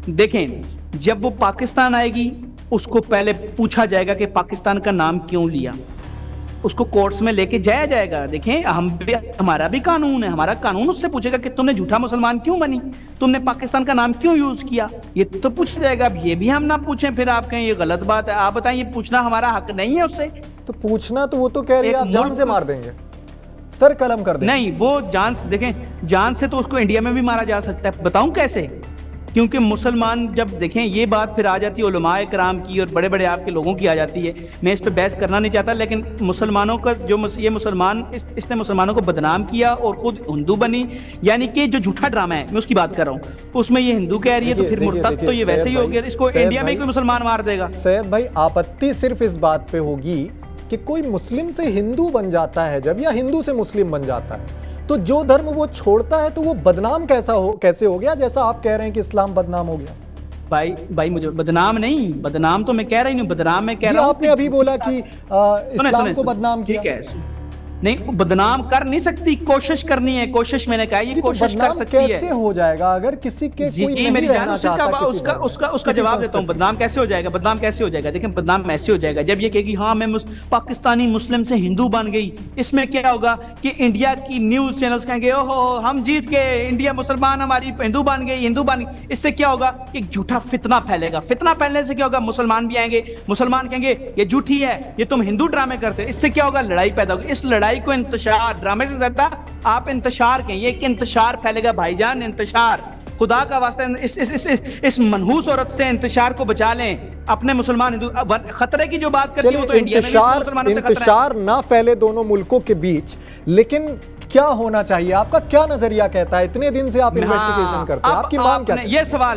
देखें, जब वो पाकिस्तान आएगी उसको पहले पूछा जाएगा कि पाकिस्तान का नाम क्यों लिया, उसको कोर्ट्स में लेके जाया जाएगा। देखें, हमारा भी कानून है, हमारा कानून उससे पूछेगा कि तुमने झूठा मुसलमान क्यों बनी, तुमने पाकिस्तान का नाम क्यों यूज किया, ये तो पूछा जाएगा। अब ये भी हम ना पूछें फिर आप कहें ये गलत बात है। आप बताएं, ये पूछना हमारा हक नहीं है उससे? तो पूछना तो वो तो कह रही है आप जान से मार देंगे, सर कलम कर देंगे। नहीं, वो जान, देखें, जान से तो उसको इंडिया में भी मारा जा सकता है। बताऊं कैसे? क्योंकि मुसलमान, जब देखें ये बात फिर आ जाती है उलमाए कराम की और बड़े बड़े आपके लोगों की आ जाती है। मैं इस पे बहस करना नहीं चाहता, लेकिन मुसलमानों का जो ये मुसलमान इसने मुसलमानों को बदनाम किया और खुद हिंदू बनी, यानी कि जो झूठा ड्रामा है मैं उसकी बात कर रहा हूँ, उसमें ये हिंदू कह रही है तो फिर मुर्तद तो ये वैसे ही हो गया। इसको इंडिया में कोई मुसलमान मार देगा। सैयद भाई, आपत्ति सिर्फ इस बात पे होगी कि कोई मुस्लिम से हिंदू बन जाता है जब, या हिंदू से मुस्लिम बन जाता है, तो जो धर्म वो छोड़ता है तो वो बदनाम कैसे हो गया, जैसा आप कह रहे हैं कि इस्लाम बदनाम हो गया। भाई मुझे बदनाम नहीं, बदनाम तो मैं कह रही हूँ, बदनाम मैं कह रहा हूँ। आपने अभी बोला कि इस्लाम को बदनाम किया। ठीक है, नहीं, बदनाम कर नहीं सकती, कोशिश करनी है, कोशिश मैंने कहा, ये कोशिश कर सकती है। कैसे हो जाएगा अगर किसी के कोई नहीं रहना चाहता? उसका जवाब देता हूं, बदनाम कैसे हो जाएगा? बदनाम कैसे हो जाएगा? देखिए, बदनाम ऐसे हो जाएगा जब ये कहेगी हाँ मैं पाकिस्तानी मुस्लिम से हिंदू बन गई। इसमें क्या होगा कि इंडिया की न्यूज चैनल्स कहेंगे ओहो हम जीत गए, इंडिया मुसलमान हमारी हिंदू बन गई। इससे क्या होगा कि झूठा फितना फैलेगा। फितना फैलने से क्या होगा, मुसलमान भी आएंगे, मुसलमान कहेंगे ये झूठी है, ये तुम हिंदू ड्रामे करते। इससे क्या होगा, लड़ाई पैदा होगी। इस लड़ाई को इंतशार, ड्रामे से ज्यादा आप इंतशार कहें, ये कि इंतशार फैलेगा भाईजान, इंतशार। खुदा का वास्ता इस मनहूस औरत से इंतशार को बचा लें। अपने मुसलमान हिंदू खतरे की जो बात करती है वो तो इंडिया में इंतशार ना फैले दोनों मुल्कों के बीच। लेकिन क्या होना चाहिए, आपका क्या नजरिया कहता है? इतने दिन से आप इन्वेस्टिगेशन करते हैं, आपकी मांग क्या है?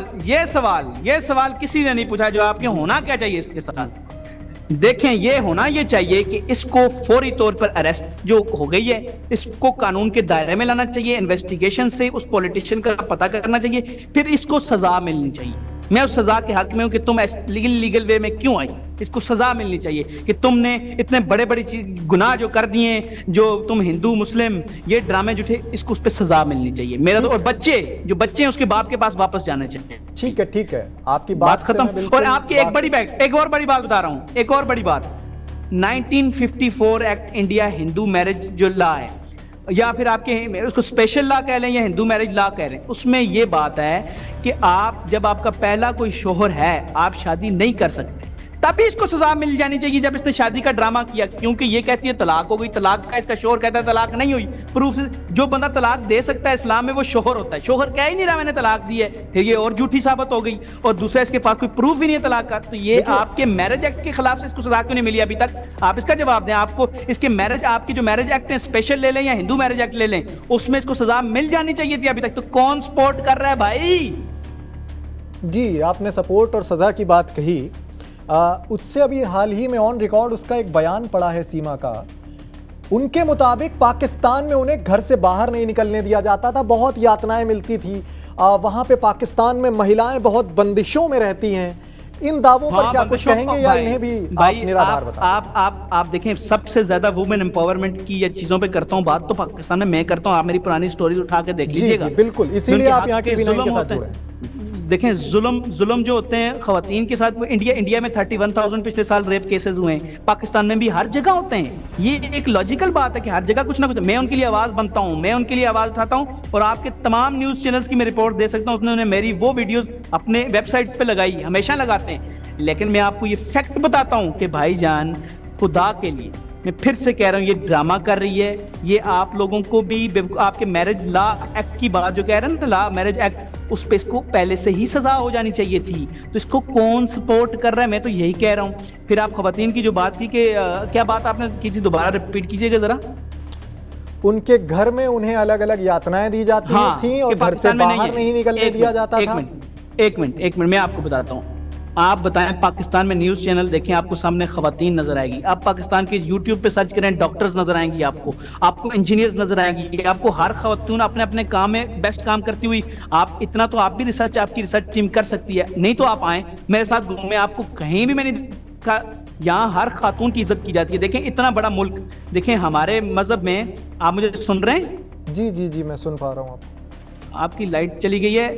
ये सवाल किसी ने नहीं पूछा जो आपके होना क्या चाहिए इसके साथ। देखें, ये होना ये चाहिए कि इसको फौरी तौर पर अरेस्ट जो हो गई है इसको कानून के दायरे में लाना चाहिए, इन्वेस्टिगेशन से उस पॉलिटिशियन का पता करना चाहिए, फिर इसको सजा मिलनी चाहिए। मैं उस सजा के हक में हूं कि तुम लीगल वे में क्यों आई, इसको सजा मिलनी चाहिए कि तुमने इतने बड़े बड़े गुनाह जो कर दिए, जो तुम हिंदू मुस्लिम ये ड्रामे जो थे, इसको उस पर सजा मिलनी चाहिए। मेरा तो, और बच्चे हैं उसके बाप के पास वापस जाने चाहिए। ठीक है, आपकी बात खत्म। और आपकी एक और बड़ी बात बता रहा हूं, एक और बड़ी बात, 1954 एक्ट इंडिया हिंदू मैरिज जो लॉ है, या फिर आपके उसको स्पेशल लॉ कह लें या हिंदू मैरिज लॉ कह लें, उसमें यह बात है कि आप जब आपका पहला कोई शोहर है आप शादी नहीं कर सकते, तभी इसको सजा मिल जानी चाहिए जब इसने शादी का ड्रामा किया। क्योंकि ये कहती है तलाक हो गई, तलाक का इसका शोहर कहता है तलाक नहीं हुई। प्रूफ जो बंदा तलाक दे सकता है इस्लाम में वो शोहर होता है, शोहर कह ही नहीं रहा मैंने तलाक दी है, फिर ये और झूठी साबित हो गई और दूसरा इसके पास कोई प्रूफ ही नहीं है तलाक का। तो ये आपके मैरिज एक्ट के खिलाफ से इसको सजा क्यों नहीं मिली अभी तक? आप इसका जवाब दें। आपको इसके मैरिज, आपकी जो मैरिज एक्ट है स्पेशल ले लें या हिंदू मैरिज एक्ट ले लें, उसमें इसको सजा मिल जानी चाहिए थी अभी तक। तो कौन सपोर्ट कर रहा है भाई? जी, आपने सपोर्ट और सजा की बात कही, उससे अभी हाल ही में ऑन रिकॉर्ड उसका एक बयान पड़ा है सीमा का। उनके मुताबिक पाकिस्तान में उन्हें घर से बाहर नहीं निकलने दिया जाता था, बहुत यातनाएं मिलती थी। वहां पे पाकिस्तान में महिलाएं बहुत बंदिशों में रहती हैं। इन दावों पर क्या कुछ कहेंगे या इन्हें भी आप निराधार बताएं? आप देखें, सबसे ज्यादा वुमेन एम्पावरमेंट की ये चीजों पे करता हूं बात तो पाकिस्तान में मैं करता हूं। आप मेरी पुरानी स्टोरीज उठा के देख लीजिएगा। बिल्कुल, इसीलिए आप यहाँ के साथ जुड़े। देखें, जुल्म जो होते हैं खवातीन के साथ, वो इंडिया में 31,000 पिछले साल रेप केसेस हुए हैं, पाकिस्तान में भी हर जगह होते हैं। ये एक लॉजिकल बात है कि हर जगह कुछ ना कुछ। मैं उनके लिए आवाज बनता हूं, मैं उनके लिए आवाज उठाता हूं और आपके तमाम न्यूज चैनल्स की मैं रिपोर्ट दे सकता हूं। उन्होंने मेरी वो वीडियोस अपने वेबसाइट्स पे लगाई, हमेशा लगाते हैं। लेकिन मैं आपको ये फैक्ट बताता हूं कि भाईजान, खुदा के लिए मैं फिर से कह रहा हूं, ये ड्रामा कर रही है। ये आप लोगों को भी, आपके मैरिज लॉ एक्ट की बात जो कह रहे हैं ना, लॉ मैरिज एक्ट, उस पे इसको पहले से ही सजा हो जानी चाहिए थी। तो इसको कौन सपोर्ट कर रहा है? मैं तो यही कह रहा हूं। फिर आप खवातीन की जो बात थी कि क्या बात आपने की थी, दोबारा रिपीट कीजिएगा जरा। उनके घर में उन्हें अलग अलग यातनाएं दी जाती थी और घर से बाहर नहीं निकलने दिया जाता था। एक मिनट मैं आपको बताता हूँ। आप बताएं, पाकिस्तान में न्यूज चैनल देखें, आपको सामने खवातीन नजर आएगी। आप पाकिस्तान के यूट्यूब पे सर्च करें, डॉक्टर्स नजर आएंगी, आपको इंजीनियर्स नजर आएंगी, आपको हर खवातीन अपने अपने काम में बेस्ट काम करती हुई। आप इतना तो आप भी रिसर्च, आपकी रिसर्च टीम कर सकती है। नहीं तो आप आए मेरे साथ घूमें, आपको कहीं भी मैंने यहाँ हर खातून की इज्जत की जाती है। देखें, इतना बड़ा मुल्क, देखें हमारे मजहब में, आप मुझे सुन रहे हैं? जी मैं सुन पा रहा हूँ। आपकी लाइट चली गई है।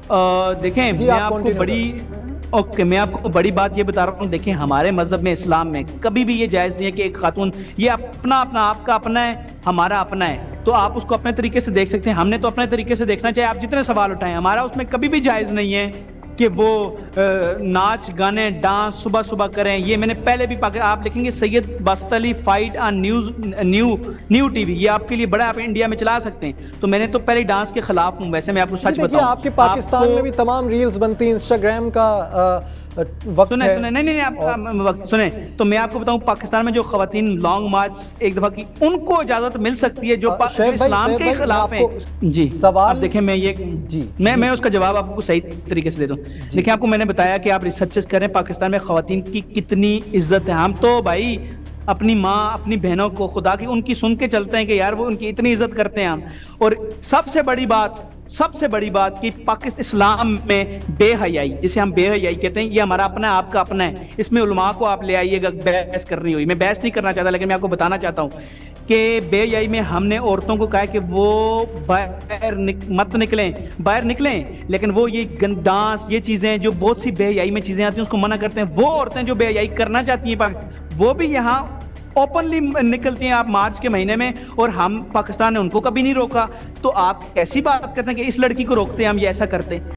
देखें मैं आपको मैं आपको बड़ी बात ये बता रहा हूँ। देखें हमारे मजहब में, इस्लाम में कभी भी ये जायज़ नहीं है कि एक खातून, ये अपना आपका अपना है, हमारा अपना है, तो आप उसको अपने तरीके से देख सकते हैं, हमने तो अपने तरीके से देखना चाहिए। आप जितने सवाल उठाएं, हमारा उसमें कभी भी जायज़ नहीं है कि वो नाच गाने डांस सुबह सुबह करें। ये मैंने पहले भी आप लिखेंगे Syed Basit Ali fight on new TV, ये आपके लिए बड़ा, आप इंडिया में चला सकते हैं। तो मैंने तो पहले डांस के खिलाफ हूँ। वैसे मैं आपको सच बताऊं, आपके पाकिस्तान में भी तमाम रील्स बनती हैं, इंस्टाग्राम का वक्त सुने है। सुने नहीं आप वक्त सुने, तो मैं आपको बताऊं पाकिस्तान में जो खवातीन लॉन्ग मार्च एक दफा की, उनको इजाजत मिल सकती है जो इस्लाम के खिलाफ है। जी सवाल देखें मैं ये मैं उसका जवाब आपको सही तरीके से दे दूं। देखिए आपको मैंने बताया कि आप रिसर्च करें पाकिस्तान में खवातीन की कितनी इज्जत है। हम तो भाई अपनी माँ अपनी बहनों को खुदा की उनकी सुन के चलते हैं कि यार वो उनकी इतनी इज्जत करते हैं हम। और सबसे बड़ी बात कि पाकिस्तान इस्लाम में बेहयाई, जिसे हम बेहयाई कहते हैं, ये हमारा अपना है, आपका अपना है। इसमें उलमा को आप ले आइएगा बहस करनी हुई, मैं बहस नहीं करना चाहता, लेकिन मैं आपको बताना चाहता हूँ कि बेहयाई में हमने औरतों को कहा कि वो बाहर मत निकलें, लेकिन वो ये डांस, ये चीज़ें जो बहुत सी बेहयाई में चीज़ें आती हैं उसको मना करते हैं। वो औरतें जो बेहयाई करना चाहती हैं वो भी यहाँ ओपनली निकलती हैं आप मार्च के महीने में, और हम पाकिस्तान ने उनको कभी नहीं रोका। तो आप ऐसी बात करते हैं कि इस लड़की को रोकते हैं हम, ये ऐसा करते हैं।